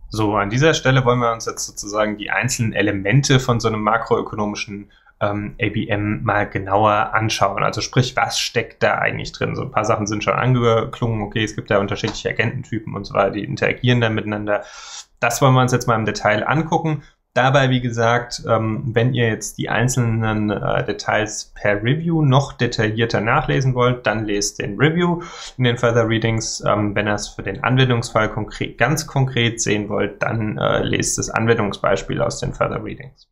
So, an dieser Stelle wollen wir uns jetzt sozusagen die einzelnen Elemente von so einem makroökonomischen ABM mal genauer anschauen. Also sprich, was steckt da eigentlich drin? So ein paar Sachen sind schon angeklungen. Okay, es gibt da unterschiedliche Agententypen und so weiter, die interagieren dann miteinander. Das wollen wir uns jetzt mal im Detail angucken. Dabei, wie gesagt, wenn ihr jetzt die einzelnen Details per Review noch detaillierter nachlesen wollt, dann lest den Review in den Further Readings. Wenn ihr es für den Anwendungsfall ganz konkret sehen wollt, dann lest das Anwendungsbeispiel aus den Further Readings.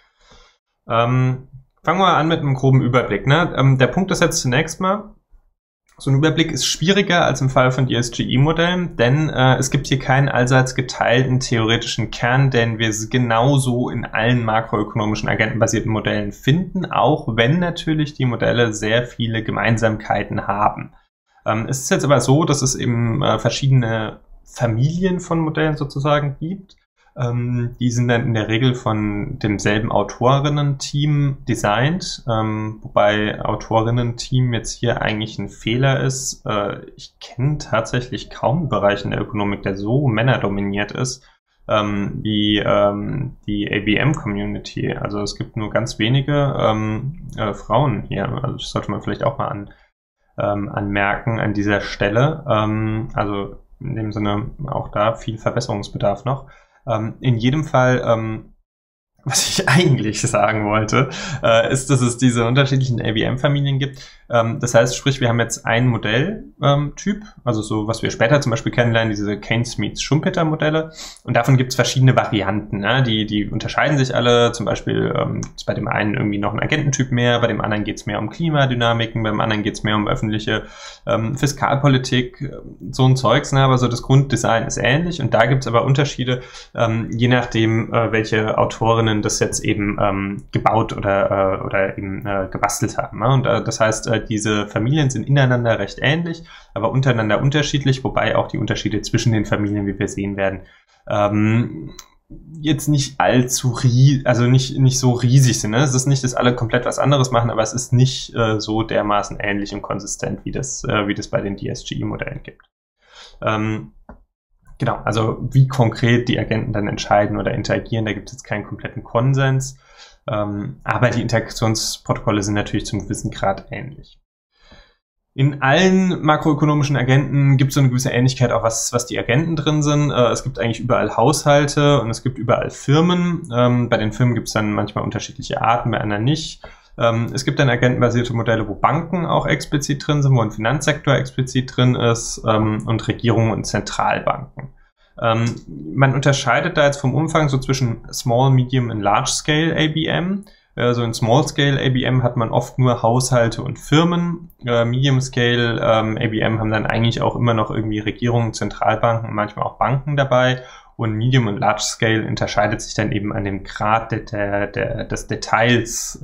Fangen wir an mit einem groben Überblick. Ne? Der Punkt ist jetzt zunächst mal, so ein Überblick ist schwieriger als im Fall von DSGE-Modellen, denn es gibt hier keinen allseits geteilten theoretischen Kern, den wir genauso in allen makroökonomischen agentenbasierten Modellen finden, auch wenn natürlich die Modelle sehr viele Gemeinsamkeiten haben. Es ist jetzt aber so, dass es eben verschiedene Familien von Modellen sozusagen gibt. Die sind dann in der Regel von demselben Autorinnen-Team designt, wobei Autorinnen-Team jetzt hier eigentlich ein Fehler ist. Ich kenne tatsächlich kaum einen Bereich in der Ökonomik, der so männerdominiert ist wie die ABM-Community. Also es gibt nur ganz wenige Frauen hier. Also das sollte man vielleicht auch mal anmerken an dieser Stelle. Also in dem Sinne auch da viel Verbesserungsbedarf noch. In jedem Fall, was ich eigentlich sagen wollte, ist, dass es diese unterschiedlichen ABM-Familien gibt. Das heißt, sprich, wir haben jetzt einen Modelltyp, also so, was wir später zum Beispiel kennenlernen, diese Keynes-Schumpeter-Modelle. Und davon gibt es verschiedene Varianten. Ne? Die unterscheiden sich alle. Zum Beispiel gibt es bei dem einen irgendwie noch einen Agententyp mehr, bei dem anderen geht es mehr um Klimadynamiken, beim anderen geht es mehr um öffentliche Fiskalpolitik, so ein Zeugs. Ne? Aber so das Grunddesign ist ähnlich. Und da gibt es aber Unterschiede, je nachdem, welche Autorinnen das jetzt eben gebaut oder eben gebastelt haben. Ne? Und das heißt, diese Familien sind ineinander recht ähnlich, aber untereinander unterschiedlich, wobei auch die Unterschiede zwischen den Familien, wie wir sehen werden, jetzt nicht allzu nicht so riesig sind. Ne? Es ist nicht, dass alle komplett was anderes machen, aber es ist nicht so dermaßen ähnlich und konsistent, wie das bei den DSGE-Modellen gibt. Genau, also wie konkret die Agenten dann entscheiden oder interagieren, da gibt es jetzt keinen kompletten Konsens. Aber die Interaktionsprotokolle sind natürlich zum gewissen Grad ähnlich. In allen makroökonomischen Agenten gibt es so eine gewisse Ähnlichkeit, auch was die Agenten drin sind. Es gibt eigentlich überall Haushalte und es gibt überall Firmen. Bei den Firmen gibt es dann manchmal unterschiedliche Arten, bei anderen nicht. Es gibt dann agentenbasierte Modelle, wo Banken auch explizit drin sind, wo ein Finanzsektor explizit drin ist und Regierungen und Zentralbanken. Man unterscheidet da jetzt vom Umfang so zwischen Small, Medium und Large Scale ABM. Also in Small Scale ABM hat man oft nur Haushalte und Firmen. Medium Scale ABM haben dann eigentlich auch immer noch irgendwie Regierungen, Zentralbanken und manchmal auch Banken dabei. Und Medium und Large Scale unterscheidet sich dann eben an dem Grad des Details,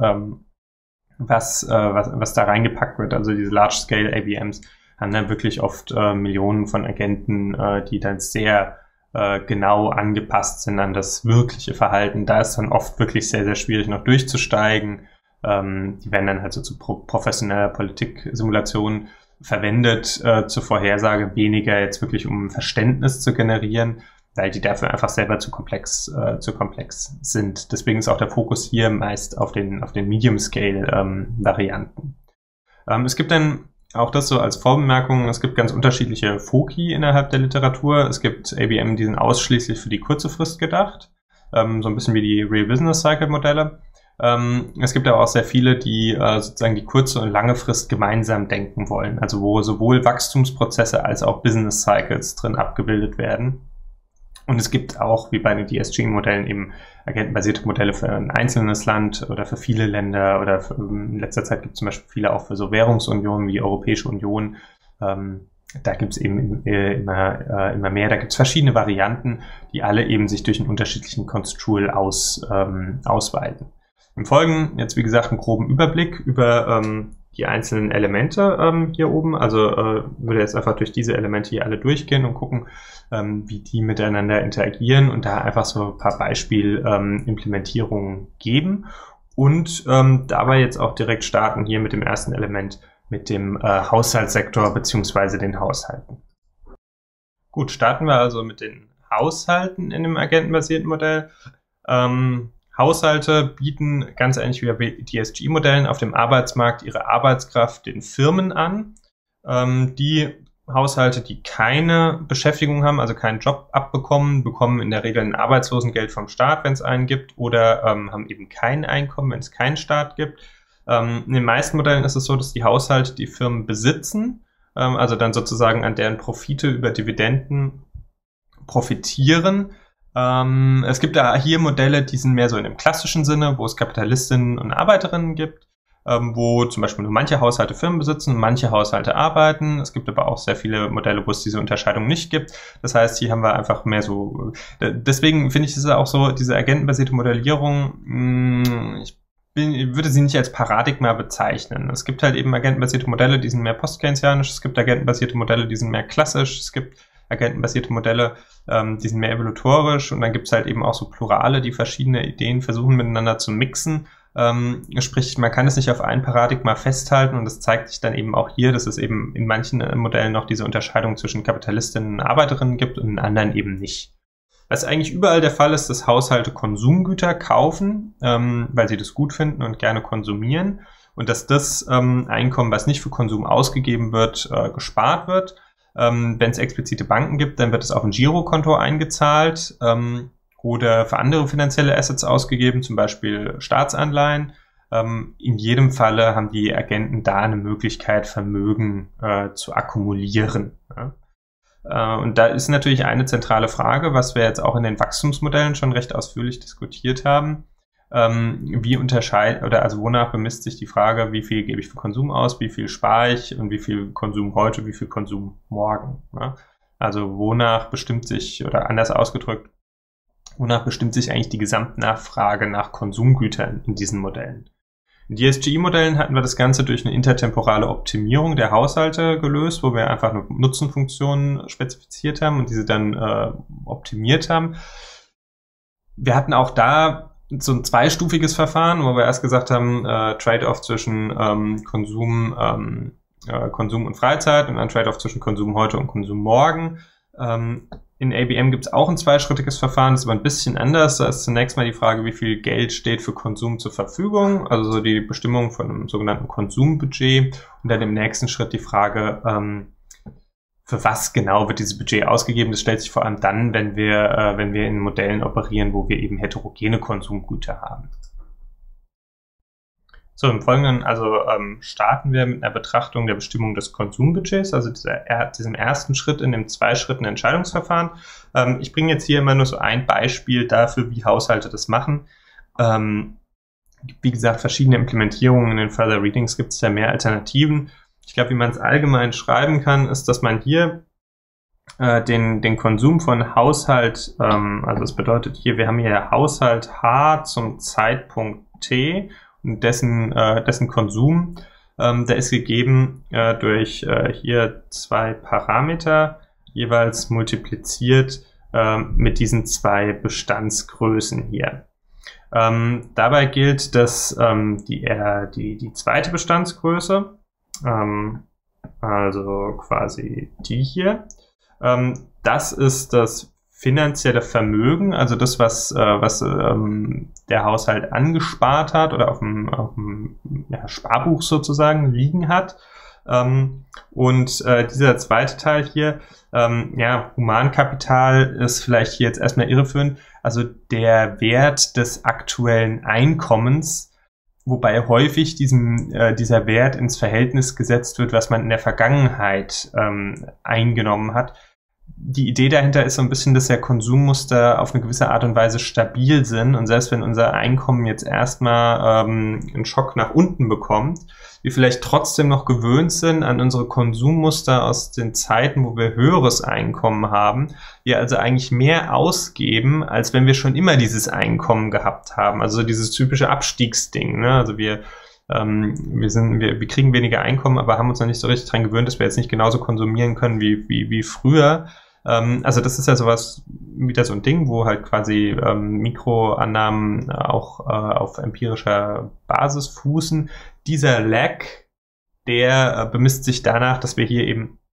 was da reingepackt wird. Also diese Large Scale ABMs haben dann wirklich oft Millionen von Agenten, die dann sehr genau angepasst sind an das wirkliche Verhalten. Da ist dann oft wirklich sehr, sehr schwierig noch durchzusteigen. Die werden dann halt so zu professioneller Politiksimulation verwendet, zur Vorhersage, weniger jetzt wirklich um Verständnis zu generieren, weil die dafür einfach selber zu komplex sind. Deswegen ist auch der Fokus hier meist auf den Medium-Scale-Varianten. Es gibt dann auch das so als Vorbemerkung, es gibt ganz unterschiedliche Foci innerhalb der Literatur. Es gibt ABM, die sind ausschließlich für die kurze Frist gedacht, so ein bisschen wie die Real Business Cycle Modelle. Es gibt aber auch sehr viele, die sozusagen die kurze und lange Frist gemeinsam denken wollen, also wo sowohl Wachstumsprozesse als auch Business Cycles drin abgebildet werden. Und es gibt auch, wie bei den DSGE-Modellen, eben agentenbasierte Modelle für ein einzelnes Land oder für viele Länder oder in letzter Zeit gibt es zum Beispiel viele auch für so Währungsunionen wie die Europäische Union. Da gibt es eben immer mehr. Da gibt es verschiedene Varianten, die alle eben sich durch einen unterschiedlichen Construal ausweiten. Im Folgenden jetzt, wie gesagt, einen groben Überblick über die einzelnen Elemente hier oben. Also würde jetzt einfach durch diese Elemente hier alle durchgehen und gucken, wie die miteinander interagieren und da einfach so ein paar Beispiel-Implementierungen geben und dabei jetzt auch direkt starten hier mit dem ersten Element, mit dem Haushaltssektor beziehungsweise den Haushalten. Gut, starten wir also mit den Haushalten in dem agentenbasierten Modell. Haushalte bieten ganz ähnlich wie bei DSG-Modellen auf dem Arbeitsmarkt ihre Arbeitskraft den Firmen an. Die Haushalte, die keine Beschäftigung haben, also keinen Job abbekommen, bekommen in der Regel ein Arbeitslosengeld vom Staat, wenn es einen gibt, oder haben eben kein Einkommen, wenn es keinen Staat gibt. In den meisten Modellen ist es so, dass die Haushalte die Firmen besitzen, also dann sozusagen an deren Profite über Dividenden profitieren. Es gibt da hier Modelle, die sind mehr so in dem klassischen Sinne, wo es Kapitalistinnen und Arbeiterinnen gibt, wo zum Beispiel nur manche Haushalte Firmen besitzen, manche Haushalte arbeiten. Es gibt aber auch sehr viele Modelle, wo es diese Unterscheidung nicht gibt. Das heißt, hier haben wir einfach mehr so, deswegen finde ich es auch so, diese agentenbasierte Modellierung, ich würde sie nicht als Paradigma bezeichnen. Es gibt halt eben agentenbasierte Modelle, die sind mehr postkeynesianisch, es gibt agentenbasierte Modelle, die sind mehr klassisch, es gibt agentenbasierte Modelle, die sind mehr evolutorisch, und dann gibt es halt eben auch so Plurale, die verschiedene Ideen versuchen miteinander zu mixen. Sprich, man kann es nicht auf ein Paradigma festhalten, und das zeigt sich dann eben auch hier, dass es eben in manchen Modellen noch diese Unterscheidung zwischen Kapitalistinnen und Arbeiterinnen gibt und in anderen eben nicht. Was eigentlich überall der Fall ist, dass Haushalte Konsumgüter kaufen, weil sie das gut finden und gerne konsumieren, und dass das Einkommen, was nicht für Konsum ausgegeben wird, gespart wird. Wenn es explizite Banken gibt, dann wird es auf ein Girokonto eingezahlt oder für andere finanzielle Assets ausgegeben, zum Beispiel Staatsanleihen. In jedem Falle haben die Agenten da eine Möglichkeit, Vermögen zu akkumulieren. Ja. Und da ist natürlich eine zentrale Frage, was wir jetzt auch in den Wachstumsmodellen schon recht ausführlich diskutiert haben. Wonach bemisst sich die Frage, wie viel gebe ich für Konsum aus, wie viel spare ich und wie viel Konsum heute, wie viel Konsum morgen. Ja? Also wonach bestimmt sich, oder anders ausgedrückt, wonach bestimmt sich eigentlich die Gesamtnachfrage nach Konsumgütern in diesen Modellen? In DSGI-Modellen hatten wir das Ganze durch eine intertemporale Optimierung der Haushalte gelöst, wo wir einfach eine Nutzenfunktion spezifiziert haben und diese dann optimiert haben. Wir hatten auch da so ein zweistufiges Verfahren, wo wir erst gesagt haben, Trade-off zwischen Konsum und Freizeit und ein Trade-off zwischen Konsum heute und Konsum morgen. In ABM gibt es auch ein zweischrittiges Verfahren, das ist aber ein bisschen anders. Da ist zunächst mal die Frage, wie viel Geld steht für Konsum zur Verfügung, also so die Bestimmung von einem sogenannten Konsumbudget, und dann im nächsten Schritt die Frage, für was genau wird dieses Budget ausgegeben. Das stellt sich vor allem dann, wenn wir in Modellen operieren, wo wir eben heterogene Konsumgüter haben. So, im Folgenden starten wir mit einer Betrachtung der Bestimmung des Konsumbudgets, also diesem ersten Schritt in dem Zwei-Schritten-Entscheidungsverfahren. Ich bringe jetzt hier immer nur so ein Beispiel dafür, wie Haushalte das machen. Wie gesagt, verschiedene Implementierungen in den Further Readings, gibt es ja mehr Alternativen. Ich glaube, wie man es allgemein schreiben kann, ist, dass man hier den Konsum von Haushalt, also das bedeutet hier, wir haben hier Haushalt H zum Zeitpunkt T und dessen Konsum, der ist gegeben durch hier zwei Parameter, jeweils multipliziert mit diesen zwei Bestandsgrößen hier. Dabei gilt, dass die zweite Bestandsgröße, also quasi die hier, das ist das finanzielle Vermögen, also das, was der Haushalt angespart hat oder auf dem Sparbuch sozusagen liegen hat. Und dieser zweite Teil hier, Humankapital, ist vielleicht hier jetzt erstmal irreführend, also der Wert des aktuellen Einkommens, wobei häufig dieser Wert ins Verhältnis gesetzt wird, was man in der Vergangenheit eingenommen hat. Die Idee dahinter ist so ein bisschen, dass ja Konsummuster auf eine gewisse Art und Weise stabil sind, und selbst wenn unser Einkommen jetzt erstmal einen Schock nach unten bekommt, wir vielleicht trotzdem noch gewöhnt sind an unsere Konsummuster aus den Zeiten, wo wir höheres Einkommen haben, wir also eigentlich mehr ausgeben, als wenn wir schon immer dieses Einkommen gehabt haben. Also dieses typische Abstiegsding, ne? Also wir kriegen weniger Einkommen, aber haben uns noch nicht so richtig dran gewöhnt, dass wir jetzt nicht genauso konsumieren können wie früher. Also das ist ja sowas, wieder so ein Ding, wo halt quasi Mikroannahmen auch auf empirischer Basis fußen. Dieser Lag, der bemisst sich danach, dass wir hier eben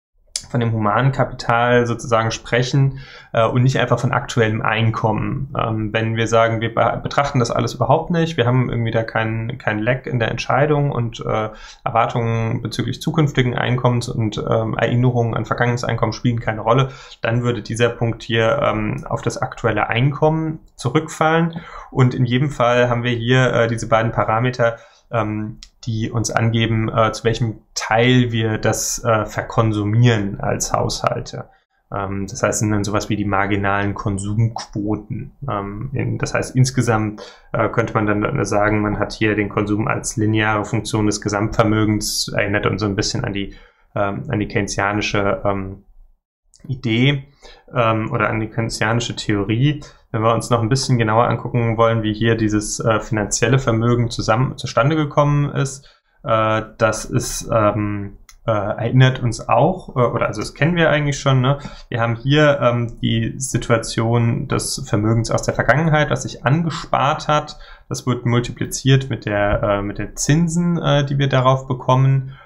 dem humanen Kapital sozusagen sprechen und nicht einfach von aktuellem Einkommen. Wenn wir sagen, wir betrachten das alles überhaupt nicht, wir haben irgendwie da kein Lack in der Entscheidung und Erwartungen bezüglich zukünftigen Einkommens und Erinnerungen an vergangenes Einkommen spielen keine Rolle, dann würde dieser Punkt hier auf das aktuelle Einkommen zurückfallen. Und in jedem Fall haben wir hier diese beiden Parameter, die uns angeben, zu welchem Teil wir das verkonsumieren als Haushalte. Das heißt, sind dann sowas wie die marginalen Konsumquoten. Das heißt, insgesamt könnte man dann sagen, man hat hier den Konsum als lineare Funktion des Gesamtvermögens, erinnert uns so ein bisschen an die keynesianische Idee oder an die keynesianische Theorie. Wenn wir uns noch ein bisschen genauer angucken wollen, wie hier dieses finanzielle Vermögen zustande gekommen ist, das ist erinnert uns auch, oder also das kennen wir eigentlich schon, ne? Wir haben hier die Situation des Vermögens aus der Vergangenheit, was sich angespart hat. Das wird multipliziert mit der Zinsen, die wir darauf bekommen.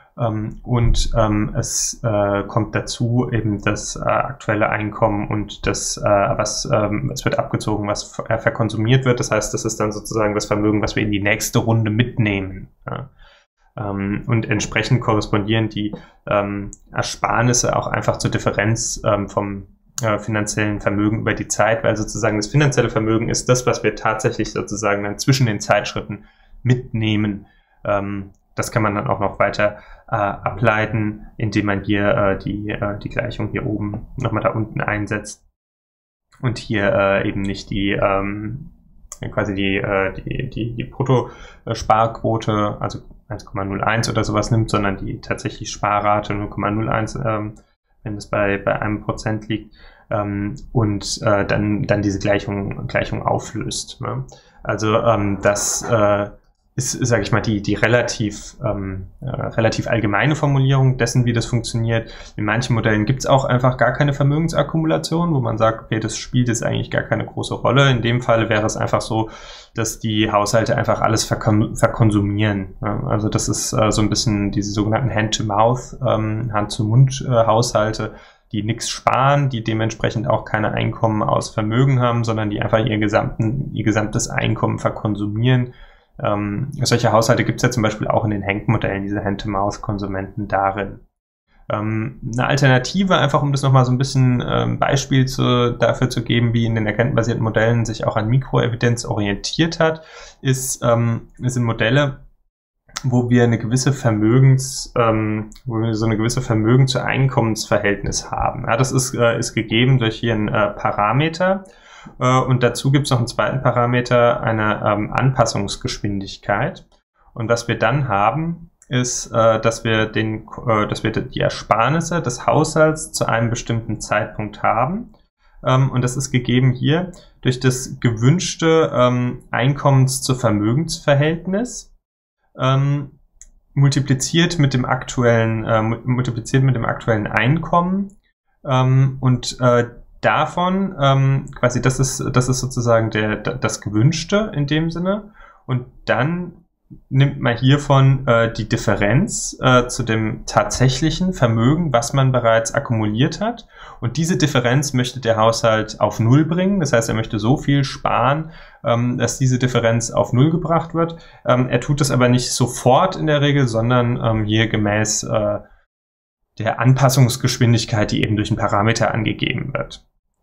Es kommt dazu eben das aktuelle Einkommen und es wird abgezogen, was verkonsumiert wird. Das heißt, das ist dann sozusagen das Vermögen, was wir in die nächste Runde mitnehmen. Ja. Und entsprechend korrespondieren die Ersparnisse auch einfach zur Differenz vom finanziellen Vermögen über die Zeit, weil sozusagen das finanzielle Vermögen ist das, was wir tatsächlich sozusagen dann zwischen den Zeitschritten mitnehmen. Das kann man dann auch noch weiter ableiten, indem man hier die Gleichung hier oben nochmal da unten einsetzt und hier eben nicht die Bruttosparquote, also 1,01 oder sowas nimmt, sondern die tatsächlich Sparrate 0,01, wenn es bei 1% liegt, und dann diese Gleichung auflöst. Ne? Also das ist, sage ich mal, die relativ allgemeine Formulierung dessen, wie das funktioniert. In manchen Modellen gibt es auch einfach gar keine Vermögensakkumulation, wo man sagt, okay, das spielt jetzt eigentlich gar keine große Rolle. In dem Fall wäre es einfach so, dass die Haushalte einfach alles verkonsumieren. Also das ist so ein bisschen diese sogenannten Hand-to-Mouth, Hand-zu-Mund-Haushalte, die nichts sparen, die dementsprechend auch keine Einkommen aus Vermögen haben, sondern die einfach ihr gesamtes Einkommen verkonsumieren. Solche Haushalte gibt es ja zum Beispiel auch in den Henk-Modellen, diese Hand-to-Mouth-Konsumenten darin. Eine Alternative, einfach um das nochmal so ein bisschen Beispiel dafür zu geben, wie in den erkenntnisbasierten Modellen sich auch an Mikroevidenz orientiert hat, sind Modelle, wo wir so eine gewisse Vermögen-zu-Einkommensverhältnis haben. Ja, das ist gegeben durch hier einen Parameter. Und dazu gibt es noch einen zweiten Parameter, eine Anpassungsgeschwindigkeit. Und was wir dann haben, ist, dass wir die Ersparnisse des Haushalts zu einem bestimmten Zeitpunkt haben. Und das ist gegeben hier durch das gewünschte Einkommens-zu-Vermögensverhältnis, multipliziert mit dem aktuellen Einkommen, und davon quasi das ist sozusagen das Gewünschte in dem Sinne, und dann nimmt man hiervon die Differenz zu dem tatsächlichen Vermögen, was man bereits akkumuliert hat, und diese Differenz möchte der Haushalt auf Null bringen. Das heißt, er möchte so viel sparen, dass diese Differenz auf Null gebracht wird. Er tut das aber nicht sofort in der Regel, sondern hier gemäß der Anpassungsgeschwindigkeit, die eben durch einen Parameter angegeben wird.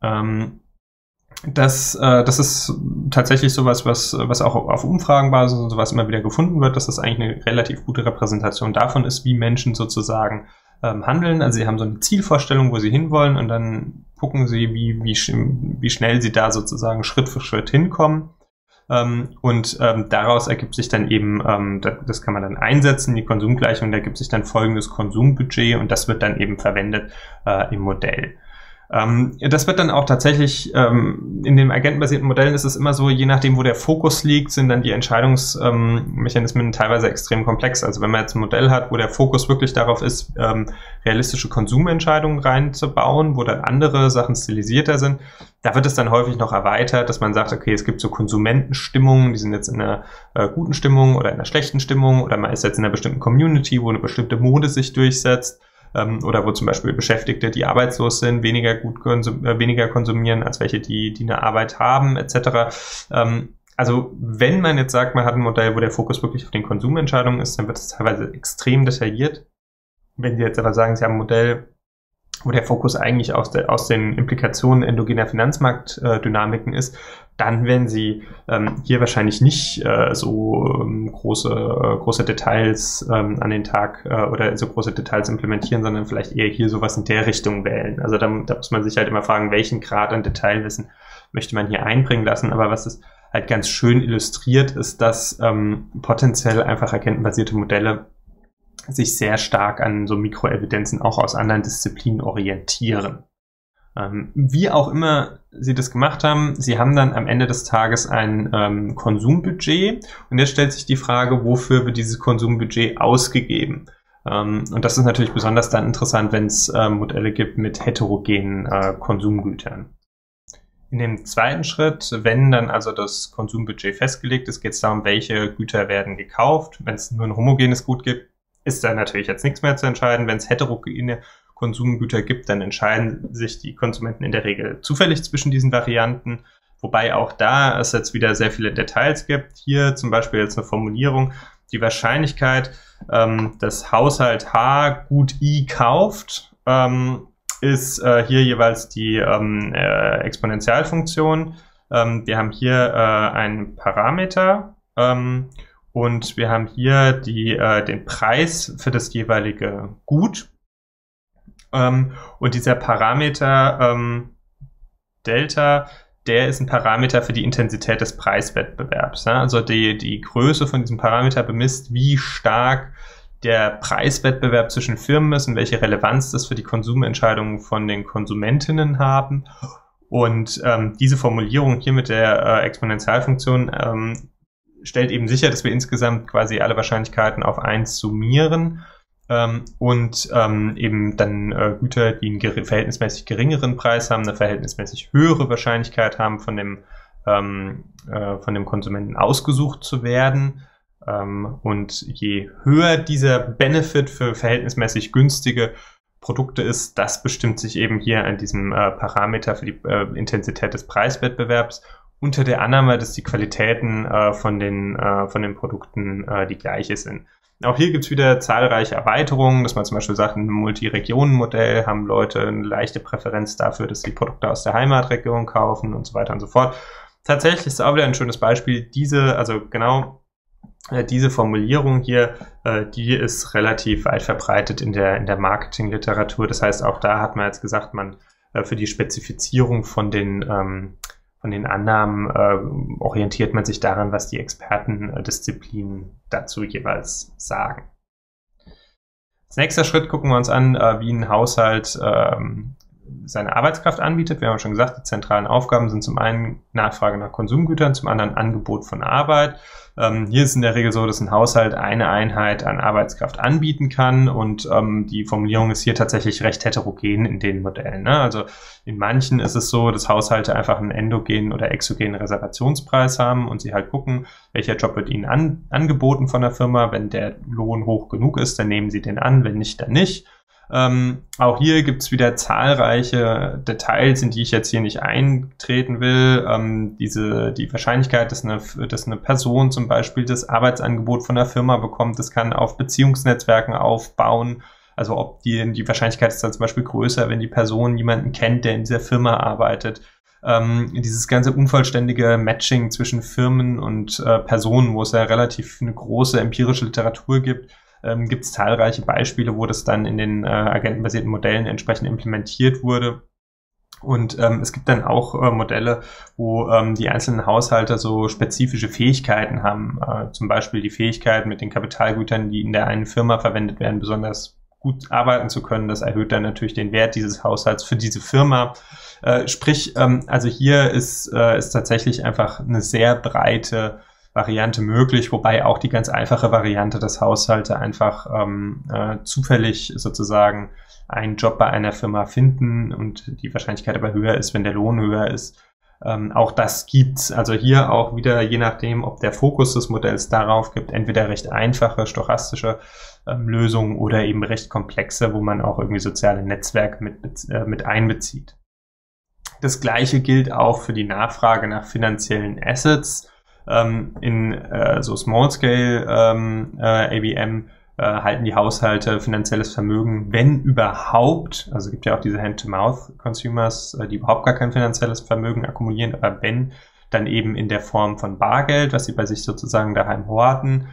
Das ist tatsächlich sowas, was auch auf Umfragenbasis und sowas immer wieder gefunden wird, dass das eigentlich eine relativ gute Repräsentation davon ist, wie Menschen sozusagen handeln. Also sie haben so eine Zielvorstellung, wo sie hinwollen, und dann gucken sie, wie schnell sie da sozusagen Schritt für Schritt hinkommen. Daraus ergibt sich dann eben, das kann man dann einsetzen, die Konsumgleichung, da ergibt sich dann folgendes Konsumbudget, und das wird dann eben verwendet im Modell. Das wird dann auch tatsächlich, in den agentenbasierten Modellen ist es immer so, je nachdem, wo der Fokus liegt, sind dann die Entscheidungsmechanismen teilweise extrem komplex. Also wenn man jetzt ein Modell hat, wo der Fokus wirklich darauf ist, realistische Konsumentscheidungen reinzubauen, wo dann andere Sachen stilisierter sind, da wird es dann häufig noch erweitert, dass man sagt, okay, es gibt so Konsumentenstimmungen, die sind jetzt in einer guten Stimmung oder in einer schlechten Stimmung, oder man ist jetzt in einer bestimmten Community, wo eine bestimmte Mode sich durchsetzt. oder wo zum Beispiel Beschäftigte, die arbeitslos sind, weniger weniger konsumieren als welche, die eine Arbeit haben, etc. Also wenn man jetzt sagt, man hat ein Modell, wo der Fokus wirklich auf den Konsumentscheidungen ist, dann wird es teilweise extrem detailliert. Wenn Sie jetzt aber sagen, Sie haben ein Modell, wo der Fokus eigentlich aus den Implikationen endogener Finanzmarktdynamiken ist, dann werden Sie hier wahrscheinlich nicht große Details an den Tag oder so große Details implementieren, sondern vielleicht eher hier sowas in der Richtung wählen. Also da muss man sich halt immer fragen, welchen Grad an Detailwissen möchte man hier einbringen lassen. Aber was es halt ganz schön illustriert, ist, dass potenziell einfach erkenntnisbasierte Modelle sich sehr stark an so Mikroevidenzen auch aus anderen Disziplinen orientieren. Wie auch immer Sie das gemacht haben, Sie haben dann am Ende des Tages ein Konsumbudget und jetzt stellt sich die Frage, wofür wird dieses Konsumbudget ausgegeben? Und das ist natürlich besonders dann interessant, wenn es Modelle gibt mit heterogenen Konsumgütern. In dem zweiten Schritt, wenn dann also das Konsumbudget festgelegt ist, geht es darum, welche Güter werden gekauft. Wenn es nur ein homogenes Gut gibt, ist da natürlich jetzt nichts mehr zu entscheiden. Wenn es heterogene Konsumgüter gibt, dann entscheiden sich die Konsumenten in der Regel zufällig zwischen diesen Varianten. Wobei auch da es jetzt wieder sehr viele Details gibt. Hier zum Beispiel jetzt eine Formulierung. Die Wahrscheinlichkeit, dass Haushalt H Gut I kauft, ist hier jeweils die Exponentialfunktion. Wir haben hier einen Parameter und wir haben hier den Preis für das jeweilige Gut. Und dieser Parameter Delta, der ist ein Parameter für die Intensität des Preiswettbewerbs. Ja? Also die Größe von diesem Parameter bemisst, wie stark der Preiswettbewerb zwischen Firmen ist und welche Relevanz das für die Konsumentscheidungen von den Konsumentinnen haben. Und diese Formulierung hier mit der Exponentialfunktion stellt eben sicher, dass wir insgesamt quasi alle Wahrscheinlichkeiten auf 1 summieren und eben dann Güter, die einen verhältnismäßig geringeren Preis haben, eine verhältnismäßig höhere Wahrscheinlichkeit haben, von dem Konsumenten ausgesucht zu werden. Und je höher dieser Benefit für verhältnismäßig günstige Produkte ist, das bestimmt sich eben hier an diesem Parameter für die Intensität des Preiswettbewerbs unter der Annahme, dass die Qualitäten von den Produkten die gleiche sind. Auch hier gibt's wieder zahlreiche Erweiterungen, dass man zum Beispiel sagt, in einem Multiregionenmodell haben Leute eine leichte Präferenz dafür, dass sie Produkte aus der Heimatregion kaufen und so weiter und so fort. Tatsächlich ist auch wieder ein schönes Beispiel. Diese Formulierung hier, die ist relativ weit verbreitet in der Marketingliteratur. Das heißt, auch da hat man jetzt gesagt, man für die Spezifizierung von den Annahmen orientiert man sich daran, was die Expertendisziplinen dazu jeweils sagen. Als nächster Schritt gucken wir uns an, wie ein Haushalt seine Arbeitskraft anbietet. Wir haben schon gesagt, die zentralen Aufgaben sind zum einen Nachfrage nach Konsumgütern, zum anderen Angebot von Arbeit. Hier ist in der Regel so, dass ein Haushalt eine Einheit an Arbeitskraft anbieten kann und die Formulierung ist hier tatsächlich recht heterogen in den Modellen. Ne? Also in manchen ist es so, dass Haushalte einfach einen endogenen oder exogenen Reservationspreis haben und sie halt gucken, welcher Job wird ihnen angeboten von der Firma. Wenn der Lohn hoch genug ist, dann nehmen sie den an, wenn nicht, dann nicht. Auch hier gibt's wieder zahlreiche Details, in die ich jetzt hier nicht eintreten will. Die Wahrscheinlichkeit, dass eine Person zum Beispiel das Arbeitsangebot von der Firma bekommt, das kann auf Beziehungsnetzwerken aufbauen. Also ob die Wahrscheinlichkeit ist dann zum Beispiel größer, wenn die Person jemanden kennt, der in dieser Firma arbeitet. Dieses ganze unvollständige Matching zwischen Firmen und Personen, wo es ja relativ eine große empirische Literatur gibt, gibt es zahlreiche Beispiele, wo das dann in den agentenbasierten Modellen entsprechend implementiert wurde. Und es gibt dann auch Modelle, wo die einzelnen Haushalte so spezifische Fähigkeiten haben. Zum Beispiel die Fähigkeit, mit den Kapitalgütern, die in der einen Firma verwendet werden, besonders gut arbeiten zu können. Das erhöht dann natürlich den Wert dieses Haushalts für diese Firma. Also hier ist tatsächlich einfach eine sehr breite Variante möglich, wobei auch die ganz einfache Variante, dass Haushalte einfach zufällig sozusagen einen Job bei einer Firma finden und die Wahrscheinlichkeit aber höher ist, wenn der Lohn höher ist, Auch das gibt's. Also hier auch wieder, je nachdem, ob der Fokus des Modells darauf gibt, entweder recht einfache stochastische Lösungen oder eben recht komplexe, wo man auch irgendwie soziale Netzwerke mit einbezieht. Das Gleiche gilt auch für die Nachfrage nach finanziellen Assets. In so Small-Scale ABM halten die Haushalte finanzielles Vermögen, wenn überhaupt, also es gibt ja auch diese Hand-to-Mouth-Consumers, die überhaupt gar kein finanzielles Vermögen akkumulieren, aber wenn, dann eben in der Form von Bargeld, was sie bei sich sozusagen daheim horten.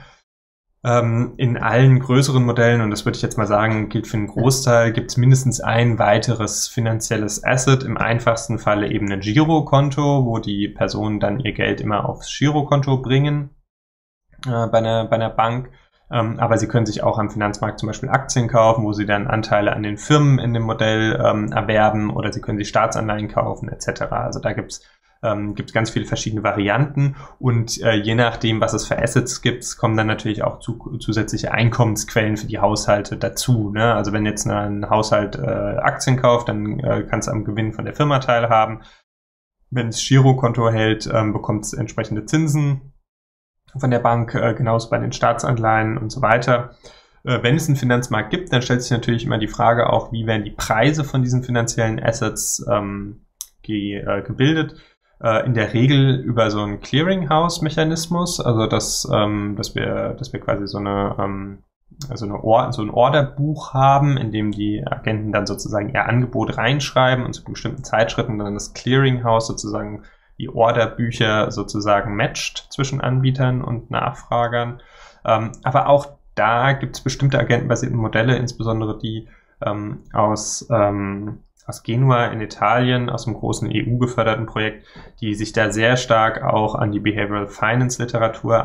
In allen größeren Modellen, und das würde ich jetzt mal sagen, gilt für einen Großteil, gibt es mindestens ein weiteres finanzielles Asset, im einfachsten Falle eben ein Girokonto, wo die Personen dann ihr Geld immer aufs Girokonto bringen bei einer Bank. Aber sie können sich auch am Finanzmarkt zum Beispiel Aktien kaufen, wo sie dann Anteile an den Firmen in dem Modell erwerben, oder sie können sich Staatsanleihen kaufen etc. Also da gibt's ganz viele verschiedene Varianten, und je nachdem, was es für Assets gibt, kommen dann natürlich auch zusätzliche Einkommensquellen für die Haushalte dazu. Ne? Also wenn jetzt ein Haushalt Aktien kauft, dann kann es am Gewinn von der Firma teilhaben. Wenn es Girokonto hält, bekommt es entsprechende Zinsen von der Bank, genauso bei den Staatsanleihen und so weiter. Wenn es einen Finanzmarkt gibt, dann stellt sich natürlich immer die Frage auch, wie werden die Preise von diesen finanziellen Assets gebildet. In der Regel über so einen Clearinghouse-Mechanismus, also dass wir quasi so ein Orderbuch haben, in dem die Agenten dann sozusagen ihr Angebot reinschreiben und zu bestimmten Zeitschritten dann das Clearinghouse sozusagen die Orderbücher sozusagen matcht zwischen Anbietern und Nachfragern. Aber auch da gibt es bestimmte agentenbasierte Modelle, insbesondere die aus Genua in Italien, aus einem großen EU-geförderten Projekt, die sich da sehr stark auch an die Behavioral Finance Literatur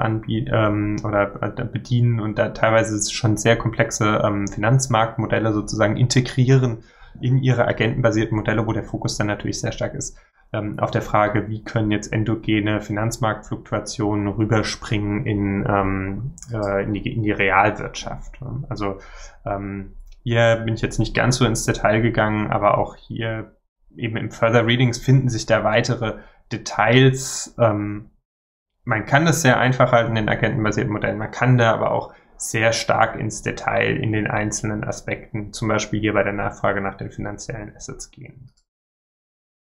bedienen und da teilweise schon sehr komplexe Finanzmarktmodelle sozusagen integrieren in ihre agentenbasierten Modelle, wo der Fokus dann natürlich sehr stark ist auf der Frage, wie können jetzt endogene Finanzmarktfluktuationen rüberspringen in die Realwirtschaft. Also hier bin ich jetzt nicht ganz so ins Detail gegangen, aber auch hier eben im Further Readings finden sich da weitere Details. Man kann das sehr einfach halten in agentenbasierten Modellen, man kann da aber auch sehr stark ins Detail in den einzelnen Aspekten, zum Beispiel hier bei der Nachfrage nach den finanziellen Assets gehen.